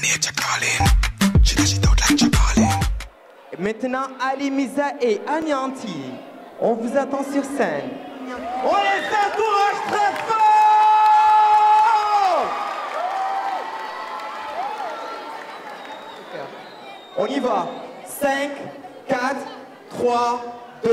Maintenant, Ali Miza et Agnanti, on vous attend sur scène. On les encourage très fort! On y va. 5, 4, 3, 2,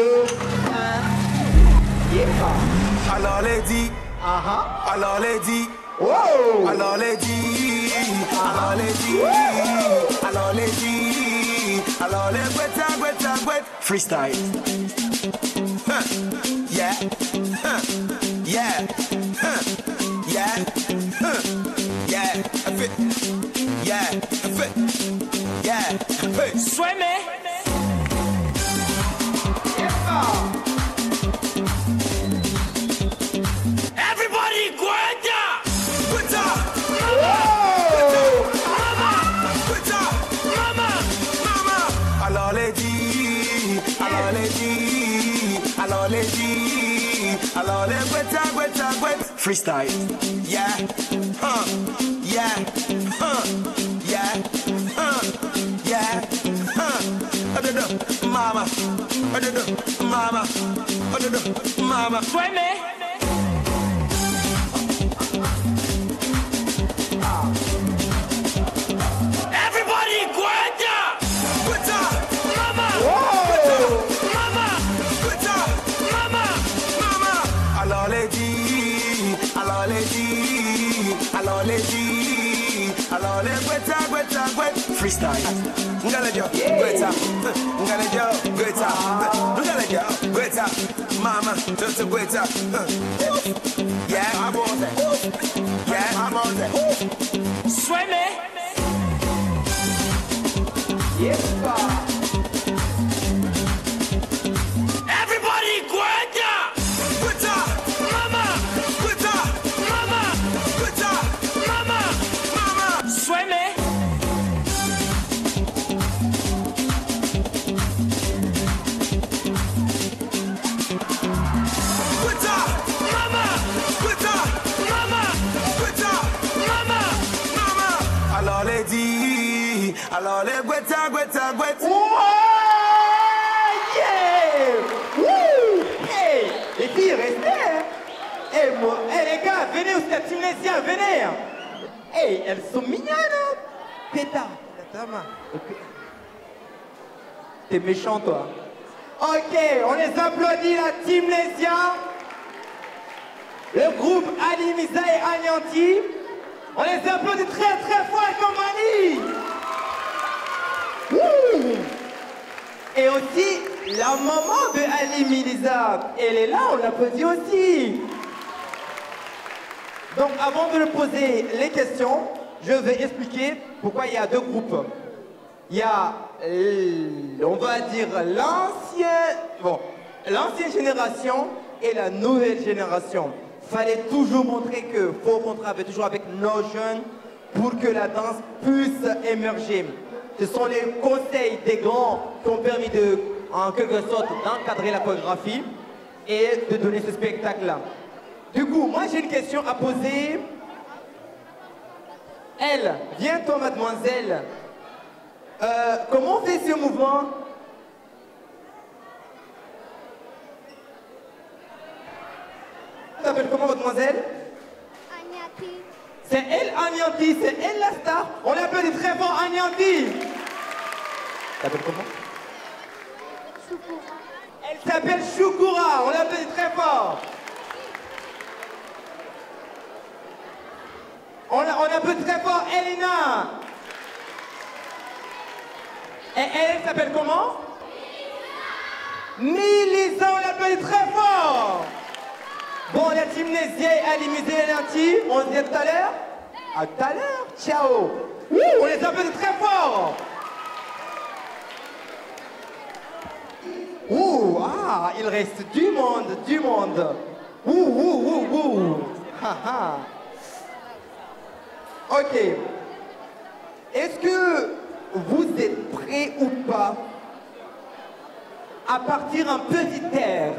1. Yeah. Alors les dit, alors les dit, wow. Alors les dit, alors les dit, alors les dit, alors les gweta. Freestyle. Huh. Yeah. Huh. Yeah. Huh. Yeah. Huh. Yeah. I fit. Yeah. I fit. Yeah. I fit. Sueme. Everybody, gweta. Gweta. Alors les dit, alors les dit, alors les dit, alors les gweta. Freestyle. Yeah. Huh. Yeah. Huh. Yeah. Huh. Yeah. Huh. Mama. Mama. Mama. Sueme. Everybody, gweta. Alors les dit, alors les dit, alors les dit, alors les gweta. Freestyle. Ngalejo, gweta. Ngalejo, gweta. Ngalejo, gweta. Mama, just a gweta. Yeah, I'm on that. Yeah, I'm on that. Sueme. Yes, Everybody, gweta. Gweta. Mama. Gweta. Mama. Gweta. Mama. Mama. Sueme. Gweta. Mama. Gweta. Mama. Gweta. Mama. Mama. Alors les dit, alors les gweta. Les filles, restez. Hey, les gars, venez au stade tunisien, venez. Hey, elles sont mignonnes. Pétard. T'es méchant, toi. Ok, on les applaudit, la team Lesia. Le groupe Ali Miza et Agnanti. On les applaudit très très fort et compagnie. Et aussi, la maman de Ali Miza, elle est là, on l'applaudit aussi. Donc avant de lui poser les questions, je vais expliquer pourquoi il y a deux groupes. Il y a, on va dire, l'ancienne génération et la nouvelle génération. Fallait toujours montrer que faut qu'on travaille toujours avec nos jeunes pour que la danse puisse émerger. Ce sont les conseils des grands qui ont permis de, en quelque sorte, d'encadrer la chorégraphie et de donner ce spectacle-là. Du coup, moi j'ai une question à poser. Elle, viens-toi mademoiselle. Comment on fait ce mouvement? Tu t'appelles comment mademoiselle? Agnanti. C'est elle Agnanti, c'est elle la star. On l'appelle très fort Agnanti. Tu t'appelles comment? Choukura. Elle s'appelle Choukura, on l'appelle très fort. On appelle très fort Elina. Et elle s'appelle comment? Milisa, on l'appelle très fort. Bon, la team Lesia et Ali Miza et Agnanti, on se dit à tout à l'heure? À tout à l'heure, ciao. On les appelle très fort. Il reste du monde. Ok. Est-ce que vous êtes prêts ou pas à partir un petit air?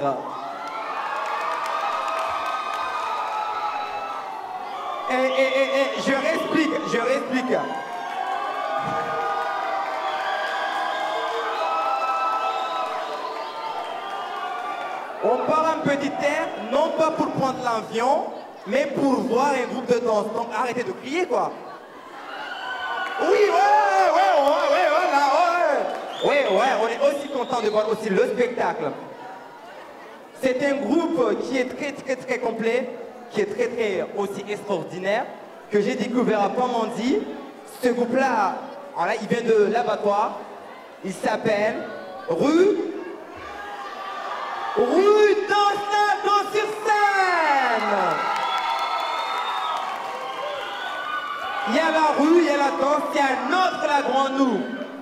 Je réexplique. On part un petit air, non pas pour prendre l'avion, mais pour voir un groupe de danse. Donc arrêtez de crier, quoi. Oui, ouais, voilà, ouais, on est aussi content de voir aussi le spectacle. C'est un groupe qui est très complet, qui est très aussi extraordinaire, que j'ai découvert à Pamandzi. Ce groupe-là, voilà, il vient de l'abattoir. Il s'appelle Rue Danse la danse sur scène. Il y a la rue, il y a la danse, il y a un autre la grande nous.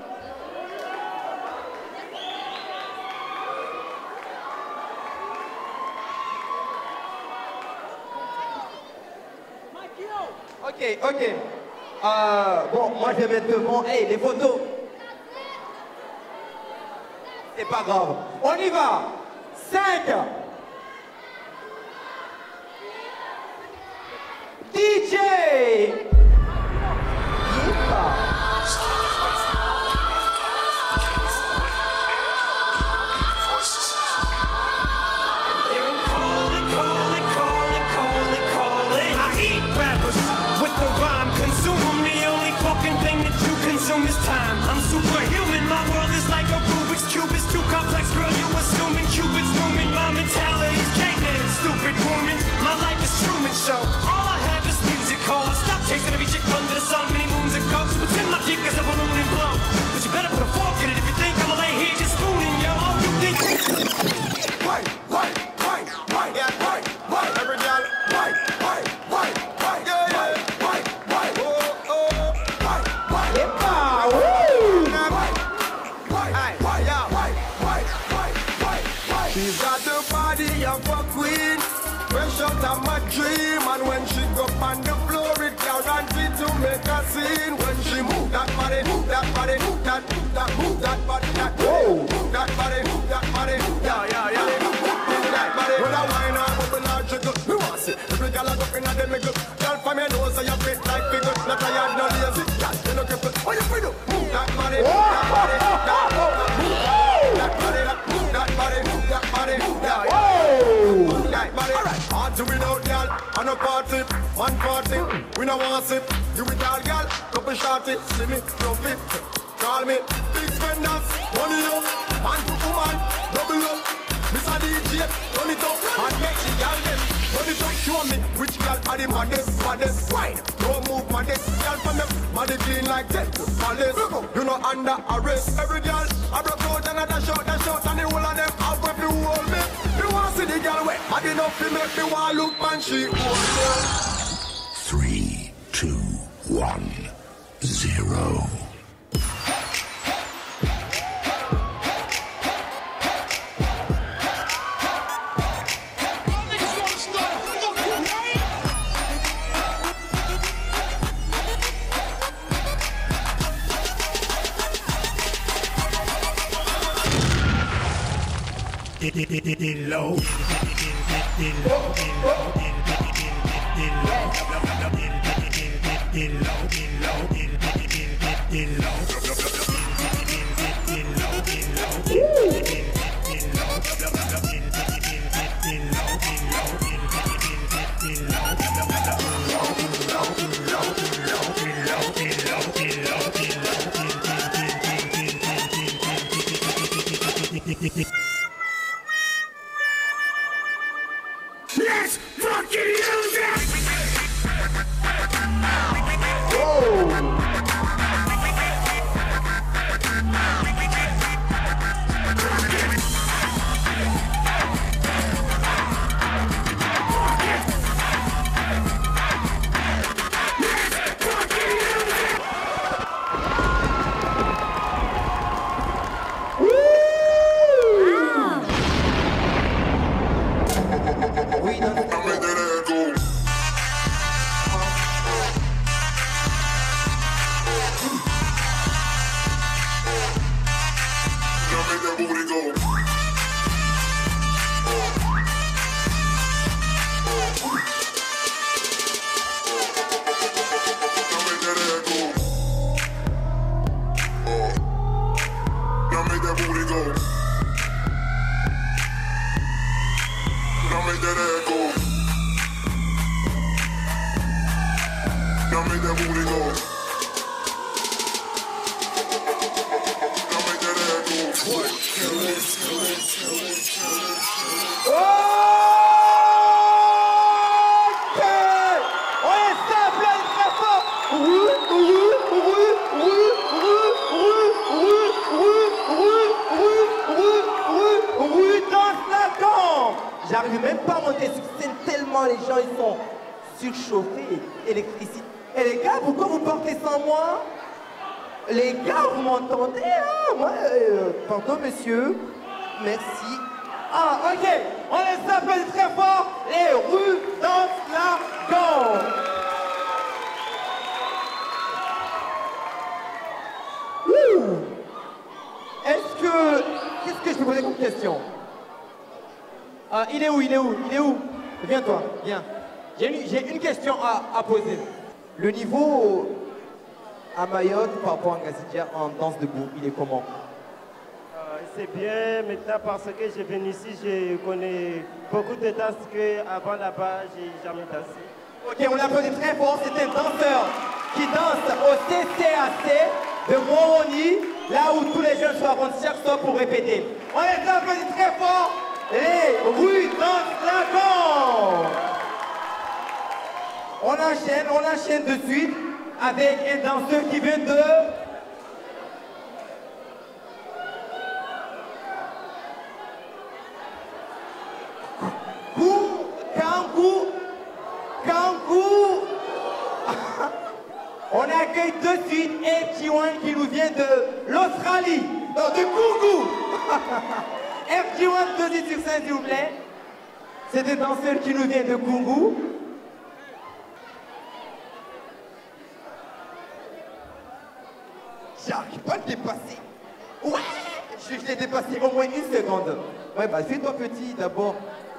Ok. Bon, moi je vais mettre devant. Hey, les photos. C'est pas grave. On y va. 5. DJ. This time I'm superhuman, my world is like a Rubik's Cube. It's too complex, girl, you assuming Cupid's moving. My mentality's caveman, stupid woman. My life is Truman Show, all I have is music. Call, stop chasing every chick under the sun many moons ago. So pretend my dick is a balloon and blow. But you better put a fork in it if you think I'ma lay here just spooning, yo. Oh, you think Why, every girl, why, she's got the body of a queen, fresh out of my dream. And when she go on the floor, it guaranteed to make a scene. When she move that body, move that body, move that body, that move that body, move that body, yeah. Move that body. When I whine her, bubble her jiggle, me want see every girl I go in and then me go. Girl from your nose, so you fit like figure. Not tired, no lazy, girl, you no cripple. What you feel? Move that body, move that body, move that body, move that body, move that body, move that body. Alright, party without girl, on a party, one party, we no want sip. You with all girl, couple shorty, see me, love it, call me, big spenders, money up, man to woman, double up, Mr. DJ, turn it up, and make the girl them, turn it up, show me, which girl are the maddest, wine, don't move maddest, girl from them, body clean like temple, palace, you know under arrest, every girl, I broke out and I dash out, and the whole of them out when you hold me, you want to see the girl wet, mad enough to make me want look man, she hold me. 3, 2, 1, 0. Low. Let's fucking use it! go. Now make that ass go. Now make that booty go. Now make that ass go. J'arrive même pas à monter sur scène tellement les gens ils sont surchauffés, électricité. Et les gars, pourquoi vous partez sans moi? Les gars, vous m'entendez hein? Moi, pardon monsieur, merci. Ah, ok, on les applaudit très fort, les rues dansent la danse. Qu'est-ce que je peux poser comme question? Il est où? Viens toi, viens. J'ai une question à poser. Le niveau à Mayotte par rapport à Ngazidia en danse debout, il est comment? C'est bien, maintenant parce que je viens ici, je connais beaucoup de danses qu'avant là-bas, j'ai jamais dansé. Ok, on l'applaudit très fort, c'est un danseur qui danse au CCAC de Moroni, là où tous les jeunes sont avant chaque soir pour répéter. On les applaudit très fort, les rues dansent la danse. On enchaîne de suite avec un danseur qui vient de... Kangou. On accueille de suite FG1 qui nous vient de l'Australie, non, de Koungou. FG1, 2 sur 5 s'il vous plaît. C'est un danseur qui nous vient de Koungou. J'arrive pas à le dépasser. Ouais, je l'ai dépassé au moins une seconde. Ouais, bah fais-toi petit d'abord.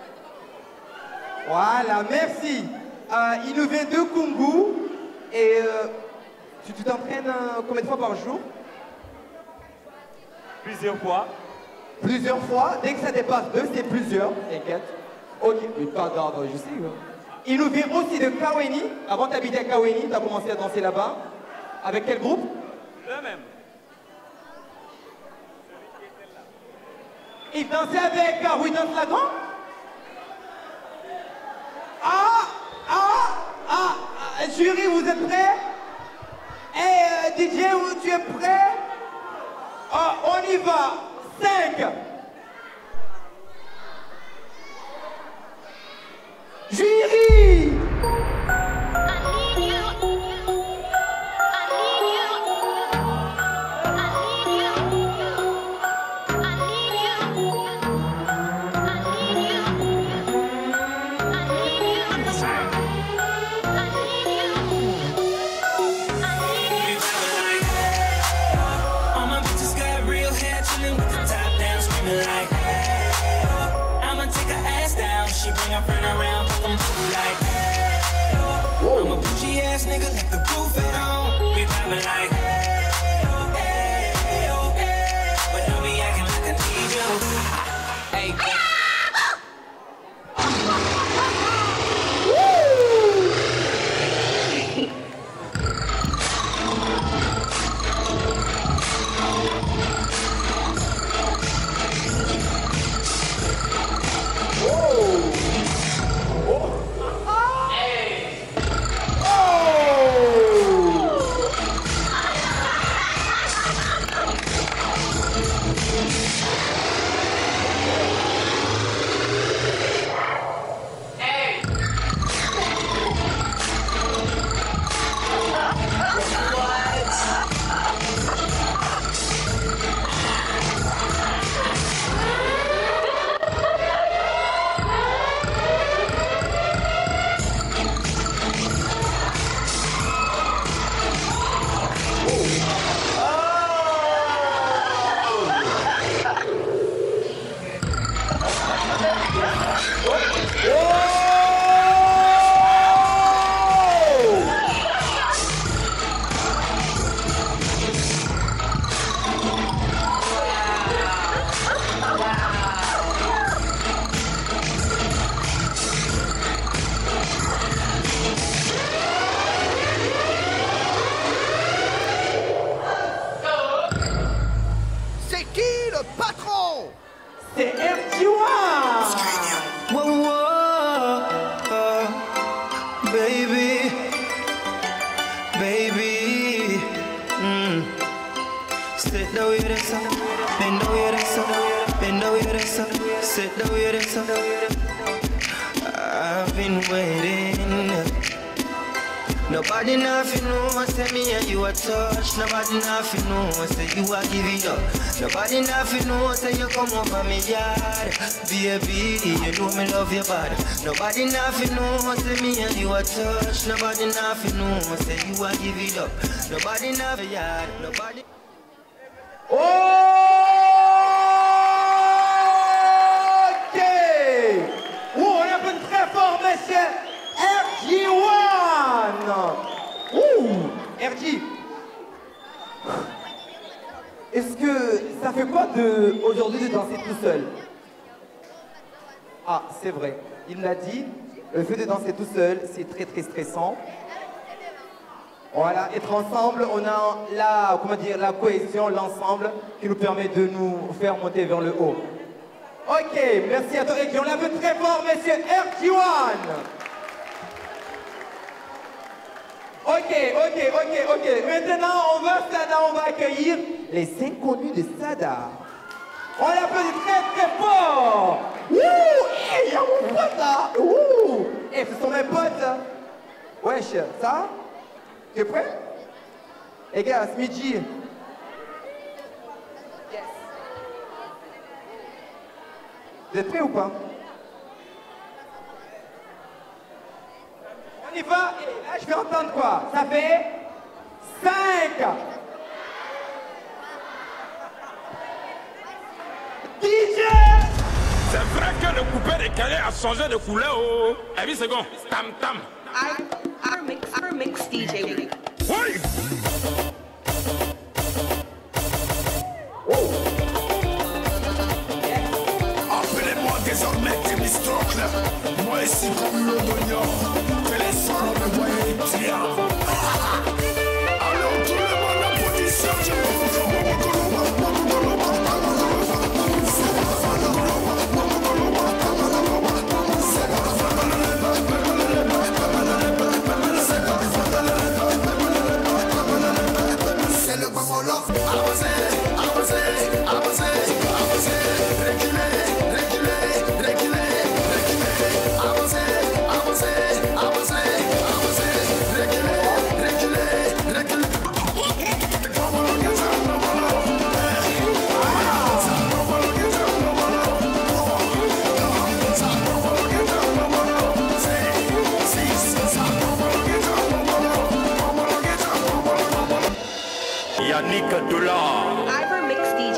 Voilà, merci. Il nous vient de Koungou. Et tu t'entraînes combien de fois par jour? Plusieurs fois. Plusieurs fois. Dès que ça dépasse 2, c'est plusieurs. T'inquiète. Ok, mais pardon, je sais. Il nous vient aussi de Kaweni. Avant d'habiter à Kaweni, tu as commencé à danser là-bas. Avec quel groupe? Le même. Il dansait avec Rui Danse Lagan? Jury, vous êtes prêts? DJ, tu es prêt? On y va. 5. Jury! I'm a bougie ass nigga, like the roof at home. We vibing like, but don't be acting like I need you. Hey. Sit down with us, bend down with us, bend down with us, sit down with us. I've been waiting. Nobody nothing know, say me and you a touch. Nobody nothing know, say you a give it up. Nobody nothing know, say you come over me yard. Baby, you know me love your body. Nobody nothing know, say me and you a touch. Nobody nothing know, say you a give it up. Nobody nothing yard. Nobody. Ok. On applaudit très fort, monsieur RG1. RG. Est-ce que ça fait quoi aujourd'hui de danser tout seul? Ah, c'est vrai. Il l'a dit, le fait de danser tout seul, c'est très très stressant. Voilà, être ensemble, on a la cohésion, l'ensemble qui nous permet de nous faire monter vers le haut. Ok, merci à toi, RG. On l'applaudit très fort, monsieur RG1. Ok. Maintenant, on va accueillir les inconnus de Sada. On l'applaudit très très fort. Wouh, il y a mon pote là. Ouh, ce sont mes potes. Wesh, ça? Tu es prêt? Les gars, Smidji. Yes. Vous êtes prêts ou pas? On y va, et là je vais entendre quoi? Ça fait 5. DJ! C'est vrai que le coupé décalé a changé de couleur. Oh. Eh oui, c'est bon. Tam tam. Our mix DJ. Oui. Appelez-moi désormais Timmy Stockler. Moi ici comme le d'oignon. Que les sols me voient tiens. Alors tout le monde en position. C'est le bamolo. Avancer. Yannick Doula. Our mix DJ.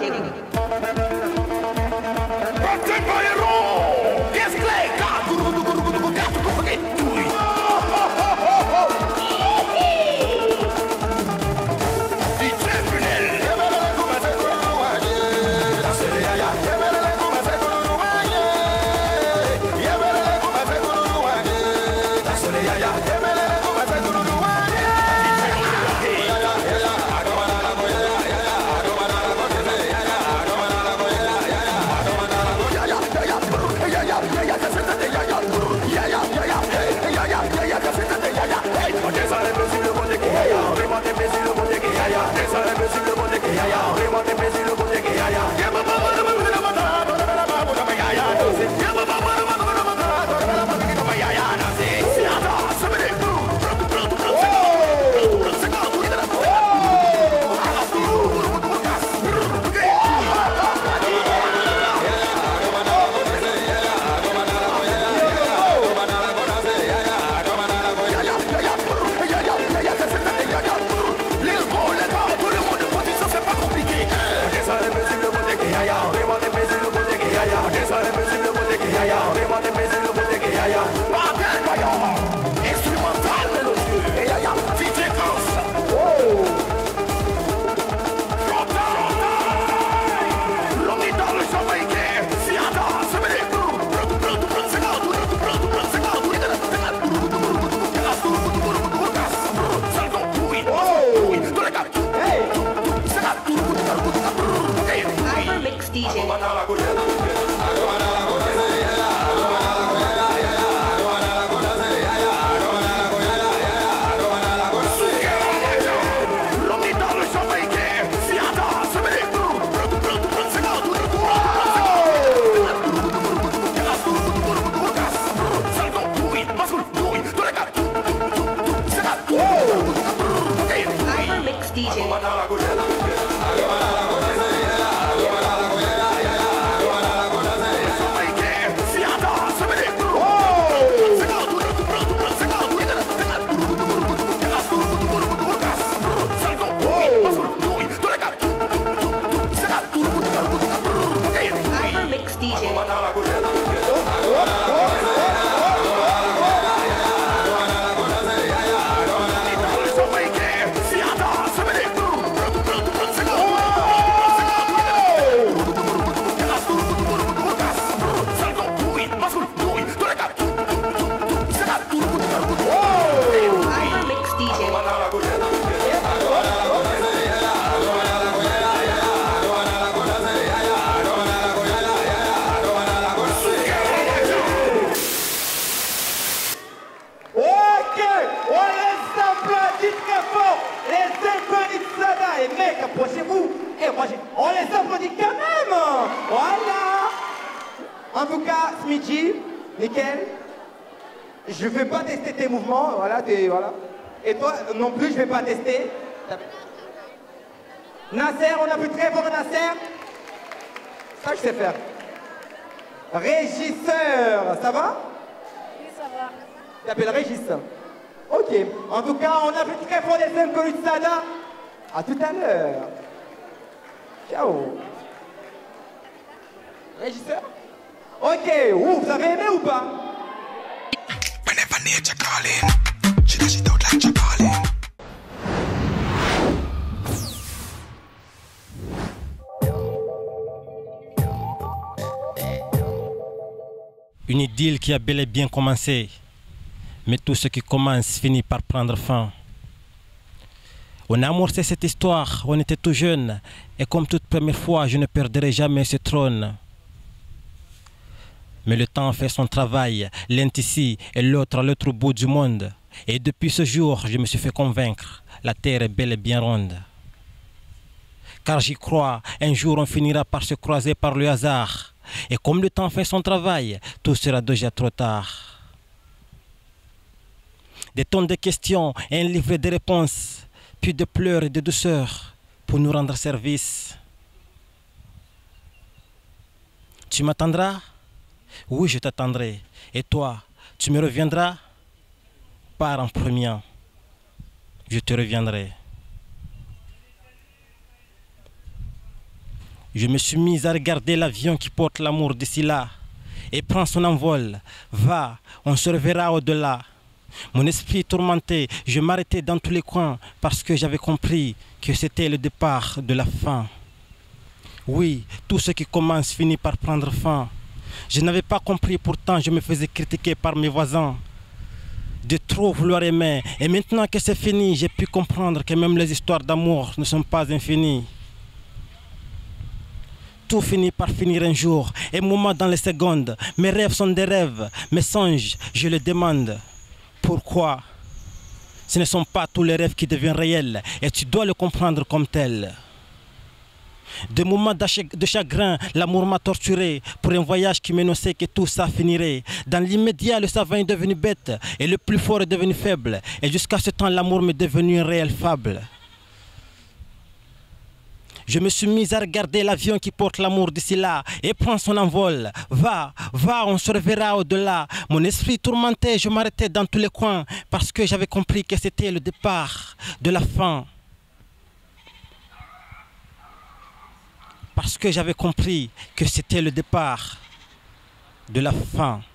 DJ. Mix DJ. Approchez-vous. Et moi, on les applaudit quand même. Voilà. En tout cas, Smithy, nickel. Je ne vais pas tester tes mouvements. Voilà, voilà. Et toi non plus, je ne vais pas tester. Nasser, on a plus très fort Nasser. Ça, je sais faire. Régisseur, ça va? Oui, ça va. Tu t'appelles Régis. Ok. En tout cas, on a plus très fort les inconnus de Sada. À tout à l'heure. Ciao. Régisseur? Ok, vous avez aimé ou pas? Whenever nature calling, she does it out like you're calling. Une idylle qui a bel et bien commencé, mais tout ce qui commence finit par prendre fin. On a amorcé cette histoire, on était tout jeune, et comme toute première fois, je ne perdrai jamais ce trône. Mais le temps fait son travail, l'un ici et l'autre à l'autre bout du monde. Et depuis ce jour, je me suis fait convaincre, la terre est bel et bien ronde. Car j'y crois, un jour on finira par se croiser par le hasard. Et comme le temps fait son travail, tout sera déjà trop tard. Des tonnes de questions et un livret de réponses. Puis de pleurs et de douceur pour nous rendre service. Tu m'attendras? Oui, je t'attendrai. Et toi, tu me reviendras? Pars en premier. Je te reviendrai. Je me suis mis à regarder l'avion qui porte l'amour d'ici là et prend son envol. Va, on se reverra au-delà. Mon esprit tourmenté, je m'arrêtais dans tous les coins parce que j'avais compris que c'était le départ de la fin. Oui, tout ce qui commence finit par prendre fin. Je n'avais pas compris, pourtant je me faisais critiquer par mes voisins de trop vouloir aimer. Et maintenant que c'est fini, j'ai pu comprendre que même les histoires d'amour ne sont pas infinies. Tout finit par finir un jour, un moment dans les secondes. Mes rêves sont des rêves, mes songes, je les demande. Pourquoi? Ce ne sont pas tous les rêves qui deviennent réels et tu dois le comprendre comme tel. Des moments de chagrin, l'amour m'a torturé pour un voyage qui m'annonçait que tout ça finirait. Dans l'immédiat, le savant est devenu bête et le plus fort est devenu faible. Et jusqu'à ce temps, l'amour m'est devenu une réelle fable. Je me suis mis à regarder l'avion qui porte l'amour d'ici là et prend son envol. Va, va, on se reverra au-delà. Mon esprit tourmenté, je m'arrêtais dans tous les coins parce que j'avais compris que c'était le départ de la fin. Parce que j'avais compris que c'était le départ de la fin.